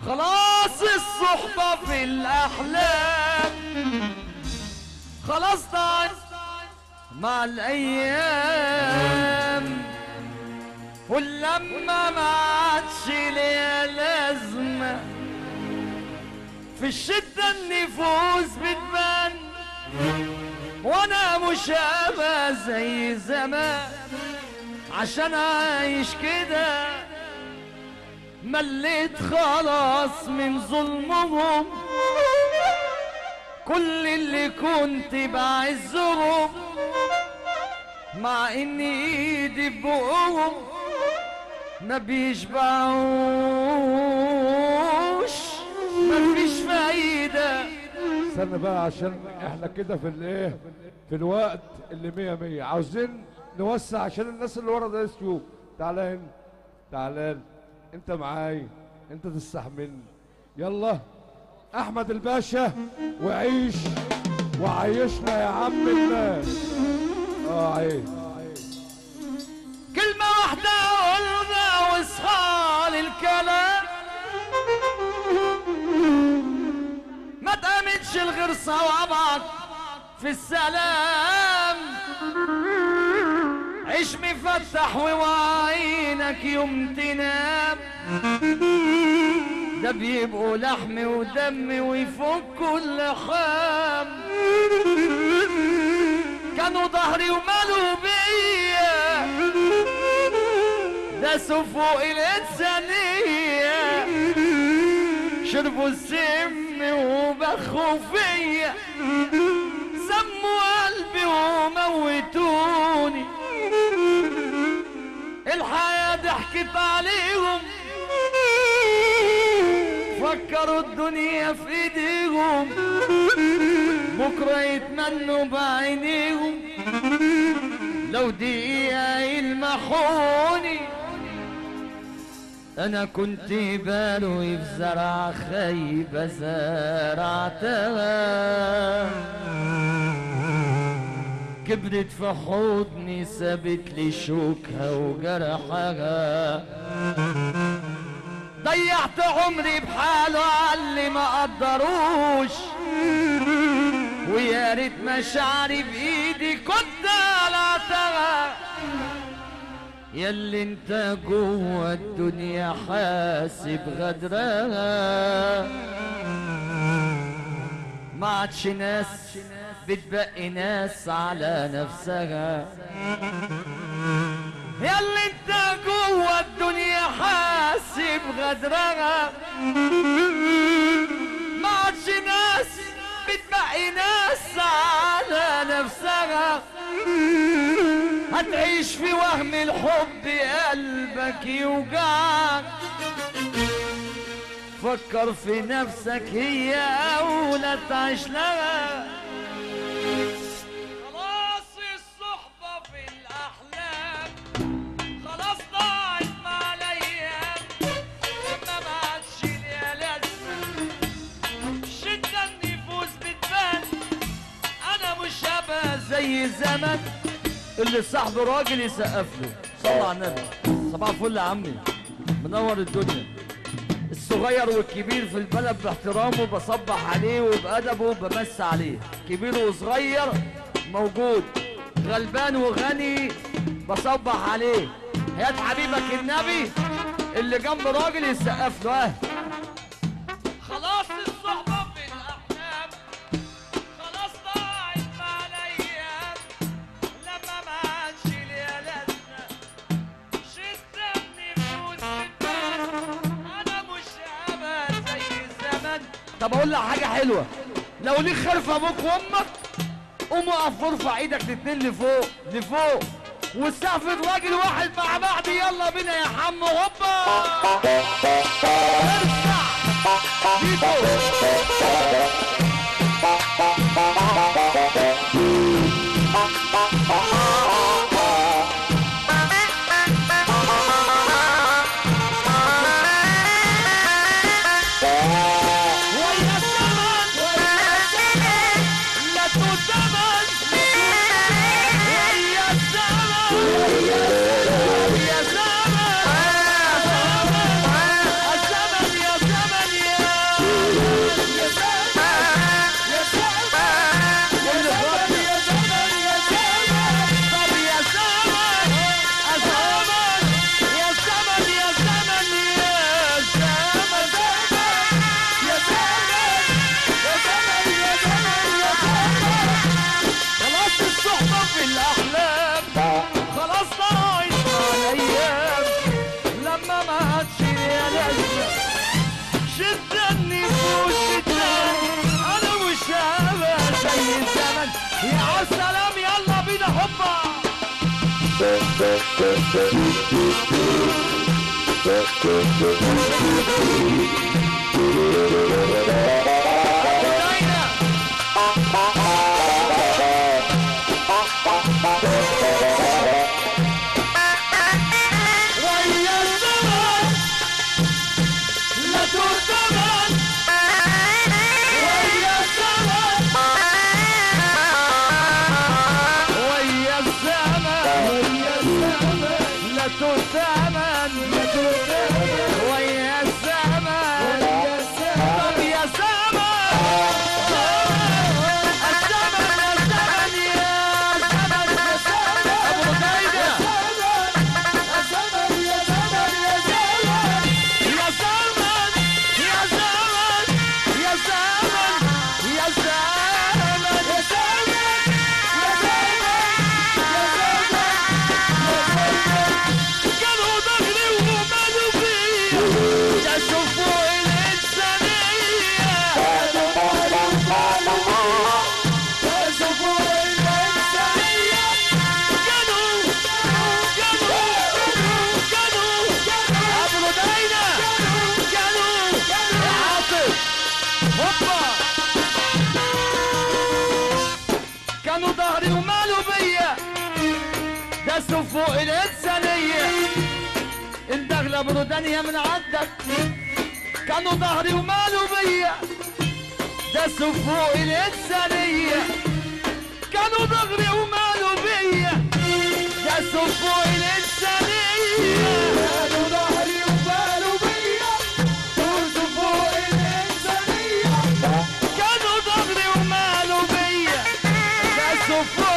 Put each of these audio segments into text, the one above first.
خلاص الصحبة في الأحلام خلاص ضاعت مع الأيام، واللمة ما عادش ليها لازمة، في الشدة النفوس بتبان، وانا مش هبقى زي زمان عشان عايش كده. مليت خلاص من ظلمهم، كل اللي كنت بعزهم، مع ان ايدي ببقهم ما بيشبعوش، مفيش فايدة. استنى بقى عشان احنا كده في الايه، في الوقت اللي 100 عاوزين نوسع عشان الناس اللي ورا ده يشوف. تعالى هنا، تعالى انت معايا، انت تستحملني. يلا احمد الباشا وعيش وعيشنا يا عم الناس. عيش. كلمة واحدة قلنا واصحى للكلام، ما تأمنش الغير صوابعك في السلام، عيش مفتح وعينك يوم تنام، ده بيبقوا لحم ودم ويفكوا اللحام، كانوا ظهري ومالوا بيا، داسوا فوق الإنسانية، شربوا السم وبخوا فيا، سموا قلبي وموتوني، الحياة ضحكت عليهم، فكروا الدنيا في ايديهم، بكرة يتمنوا بعينيهم، لو دقيقة يلمحوني. انا كنت بالوي في زرع خيبة زرعتها، كبرت في حضني سابت لي شوكها وجرحها، ضيعت عمري بحاله عاللي ما قدروش، ويا ريت مشاعري بايدي كنت قلعتها، ياللي انت جوه الدنيا حاسب غدرها، ما عادش ناس بتبقي ناس على نفسها، ياللي انت جوه الدنيا حاسب غدرها، ما عادش ناس بتبقي ناس على نفسها، هتعيش في وهم الحب قلبك يوجعك، فكر في نفسك هي أولى تعيش لها. خلاص الصحبة في الأحلام خلاص ضاعت مع الأيام، ما عادش ليها لازمة، شدة النفوس بتبان، أنا مش هبقى زي زمان، اللي صاحبه راجل يسقف له. صلى على النبي. صباح الفل يا عمي، منور الدنيا. الصغير والكبير في البلد باحترامه بصبح عليه وبأدبه بمس عليه، كبير وصغير موجود، غلبان وغني بصبح عليه، هات حبيبك النبي اللي جنب راجل يسقف له. خلاص الصحبة في الأحلام خلاص ضاعت مع الأيام، لما ما عادش ليها لازمة، شدة النفوس بتبان، أنا مش هبقى زي الزمن. طب أقول لك حاجة حلوة، لو ليك خلف أبوك وأمك قوم اقف وارفع ايدك الاتنين لفوق لفوق، والسقف راجل واحد مع بعض، يلا بينا يا حمو هوبا ارفع ايده. كانوا ظهري ومالوا بيا داسوا فوق الإنسانية اندغلى برودانيا من عندك كانوا ظهري ومالوا بيا داسوا فوق الإنسانية كانوا ظهري ومالوا بيا داسوا فوق الإنسانية كانوا ظهري ومالوا بيا داسوا فوق الإنسانية كانوا ظهري ومالوا بيا داسوا فوق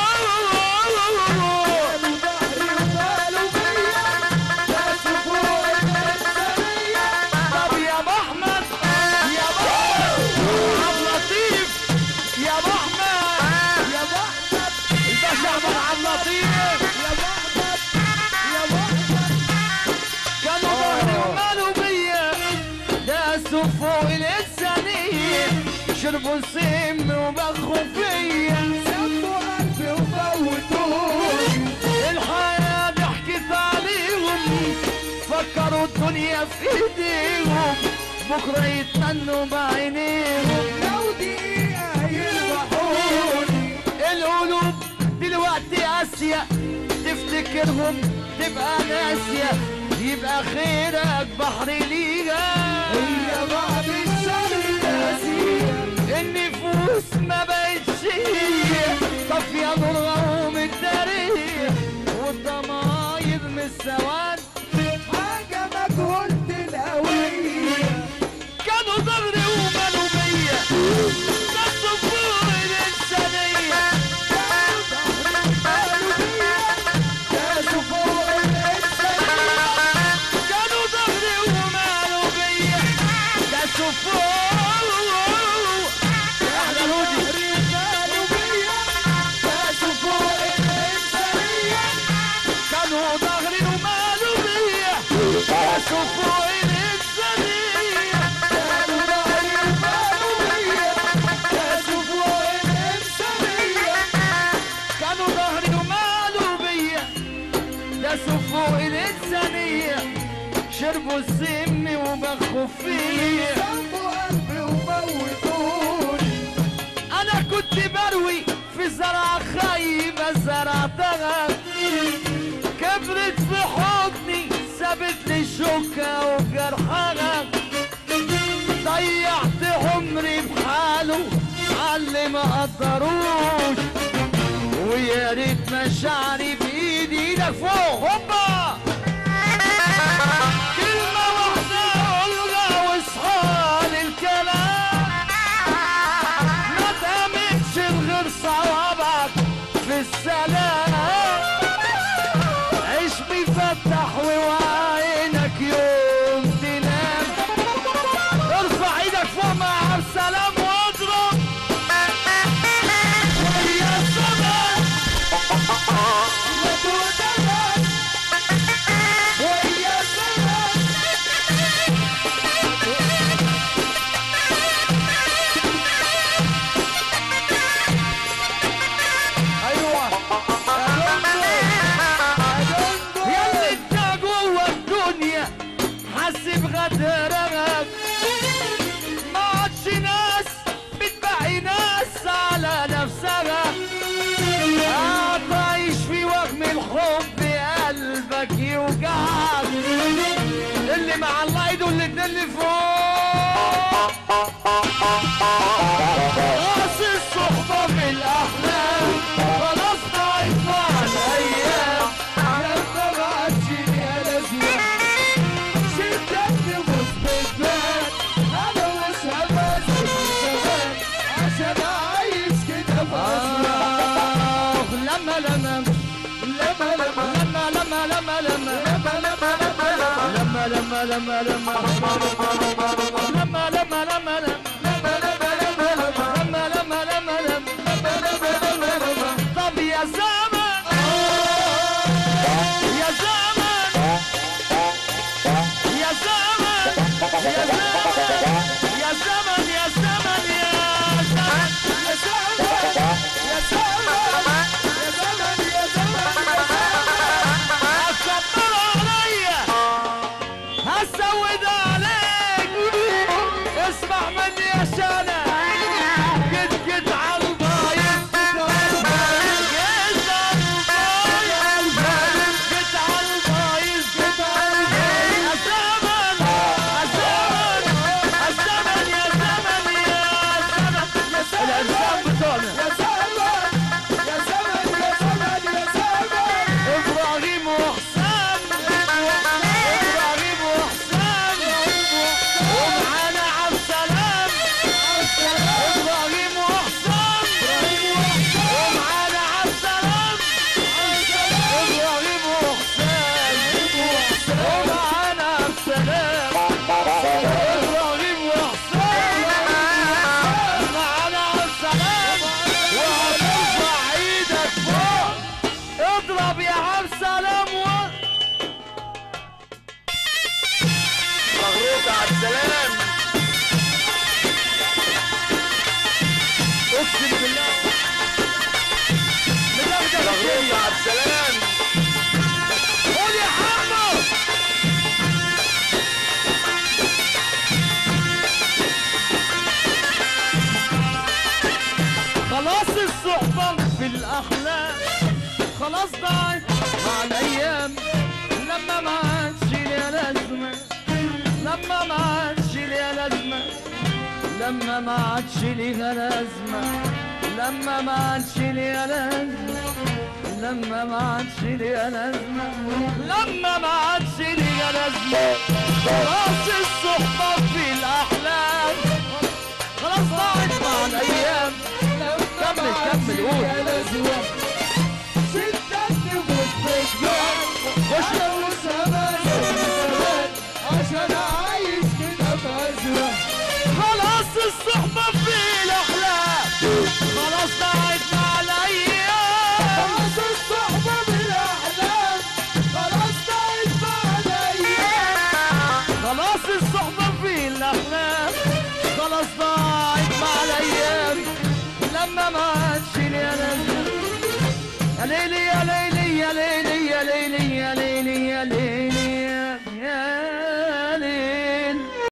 فوق الإنسانية شربوا السم وبخوا فيا سبوا قلبي وموتوني الحياة ضحكت عليهم فكروا الدنيا في ايديهم بكرة يتمنوا بعينيهم لو دقيقة يذبحوني القلوب دلوقتي قاسية تفتكرهم تبقى ناسية يبقى خيرك بحر ليها هي بعد الشر ناسية النفوس ما بقتش هي طافية نورها من التاريخ والضماير من السواد حاجة مجهولة الهوية كانوا ضهري ومالوا بيا دسوا فوق الإنسانية كانوا ضهري ومالوا بيا دسوا فوق فوق الإنسانية كانوا ظهري ومالوا بيا داسوا فوق الإنسانية كانوا ظهري ومالوا بيا داسوا فوق الإنسانية شربوا السم وبخوا فيا سموا قلبي وموتوني أنا كنت بروي في زرعة خايبة زرعتها كبرت في حضني سابت لي شوكة وجرحها ضيعت عمري بحاله عاللي ما قدروش ويا ريت مشاعري بايدي ايدك فوق هوبا كلمة واحدة اقولها واصحى للكلام ما تأمنش غير صوابعك في السلام عيش مفتح وعينك يوم تنام ارفع ايدك فوق مع السلام واضرب ويا الزمن لا تودلك طب يا زمن يا زمن يا زمن يا زمن يا زمن يا زمن يا زمن يا زمن يا زمن يا زمن هتكبر عليا هزود عليك اسمع مني يا شانا جد على البايظ جد على البايظ جد على البايظ جد على البايظ الزمن يا زمن يا زمن الانسان بتوعنا يا زمن يا زمن يا زمن يا زمن ابراهيم وحسام ابراهيم وحسام ومعانا عبد السلام ابراهيم وحسام ومعانا عبد السلام ابراهيم وحسام ومعانا عبد السلام ابراهيم وحسام معانا عبد السلام وهترفع ايدك فوق اضرب يا عبد السلام مبروك يا عبد السلام اقسم بالله مبروك يا عبد السلام قول يا حمو خلاص الصحبة في الأخلاق خلاص ضاعت مع الأيام لما ما عادش ليها لازمة لما ما عادش ليها لازمة لما ما عادش ليها لازمة لما ما عادش ليها لازمة لما ما عادش ليها لازمة لما ما عادش ليها لازمة خلاص الصحبة في الأحلام خلاص ضاعت مع الأيام كمل قول عشان عايش كده بأزرق خلاص الصحبة في الأحلام خلاص ضاعت مع الأيام خلاص الصحبة بالأحلام خلاص ضاعت مع الأيام خلاص الصحبة في الأحلام خلاص ضاعت مع الأيام لما ما عادش ليها لازمة يا ليلي يا ليلي